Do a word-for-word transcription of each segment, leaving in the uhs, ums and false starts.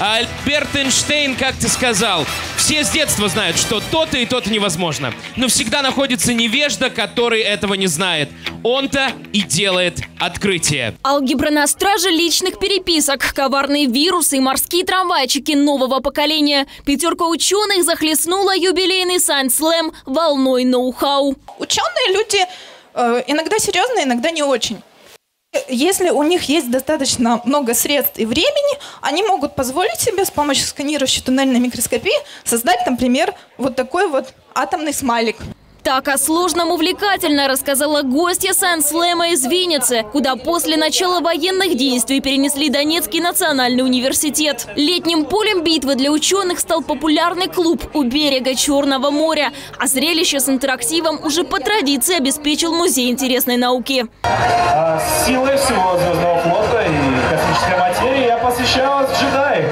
Альберт Эйнштейн как-то сказал: все с детства знают, что то-то и то-то невозможно. Но всегда находится невежда, который этого не знает. Он-то и делает открытие. Алгебра на страже личных переписок, коварные вирусы и морские трамвайчики нового поколения. Пятерка ученых захлестнула юбилейный Science Slam волной ноу-хау. Ученые люди э, иногда серьезные, иногда не очень. Если у них есть достаточно много средств и времени, они могут позволить себе с помощью сканирующей туннельной микроскопии создать, например, вот такой вот атомный смайлик. Так о сложном увлекательно рассказала гостья Science Slam из Винницы, куда после начала военных действий перенесли Донецкий национальный университет. Летним полем битвы для ученых стал популярный клуб у берега Черного моря. А зрелище с интерактивом уже по традиции обеспечил Музей интересной науки. А силой всего звездного флота и космической материи я посвящаю джедаи.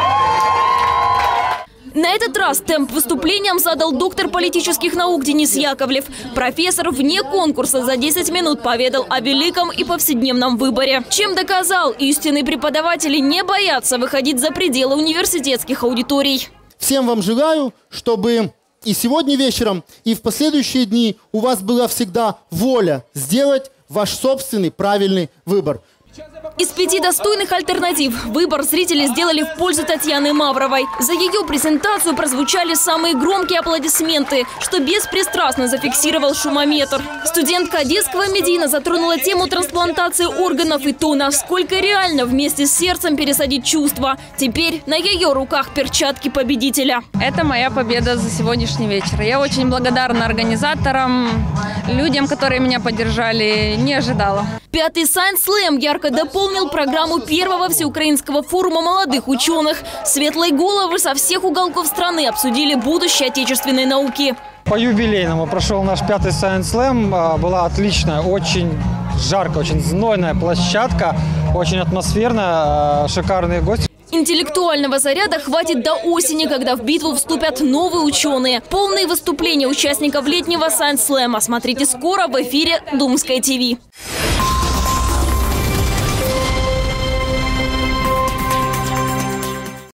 На этот раз темп выступлением задал доктор политических наук Денис Яковлев. Профессор вне конкурса за десять минут поведал о великом и повседневном выборе. Чем доказал, истинные преподаватели не боятся выходить за пределы университетских аудиторий. Всем вам желаю, чтобы и сегодня вечером, и в последующие дни у вас была всегда воля сделать ваш собственный правильный выбор. Из пяти достойных альтернатив выбор зрители сделали в пользу Татьяны Мавровой. За ее презентацию прозвучали самые громкие аплодисменты, что беспристрастно зафиксировал шумометр. Студентка Одесского медийно затронула тему трансплантации органов и то, насколько реально вместе с сердцем пересадить чувства. Теперь на ее руках перчатки победителя. Это моя победа за сегодняшний вечер. Я очень благодарна организаторам, людям, которые меня поддержали, не ожидала. Пятый Science Slam ярко дополнил программу первого всеукраинского форума молодых ученых. Светлые головы со всех уголков страны обсудили будущее отечественной науки. По юбилейному прошел наш пятый Science Slam. Была отличная, очень жаркая, очень знойная площадка, очень атмосферная, шикарные гости. Интеллектуального заряда хватит до осени, когда в битву вступят новые ученые. Полные выступления участников летнего Science Slam смотрите скоро в эфире Думское ТВ.